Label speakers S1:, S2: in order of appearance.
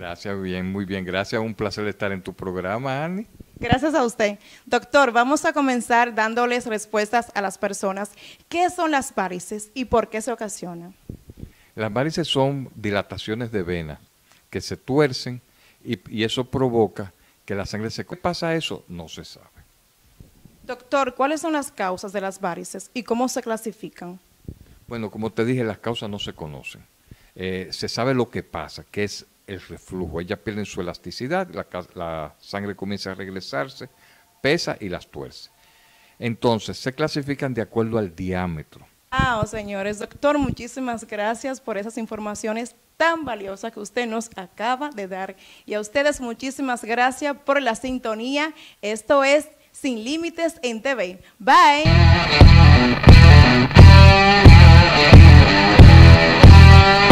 S1: Gracias, bien, muy bien. Gracias, un placer estar en tu programa, Annie.
S2: Gracias a usted. Doctor, vamos a comenzar dándoles respuestas a las personas. ¿Qué son las varices y por qué se ocasionan?
S1: Las varices son dilataciones de venas que se tuercen y eso provoca que la sangre se... ¿Qué pasa eso? No se sabe.
S2: Doctor, ¿cuáles son las causas de las varices y cómo se clasifican?
S1: Bueno, como te dije, las causas no se conocen. Se sabe lo que pasa, que es el reflujo. Ellas pierden su elasticidad, la sangre comienza a regresarse, pesa y las tuerce. Entonces, se clasifican de acuerdo al diámetro.
S2: Señores, doctor, muchísimas gracias por esas informaciones tan valiosas que usted nos acaba de dar. Y a ustedes muchísimas gracias por la sintonía. Esto es Sin Límites en TV. Bye.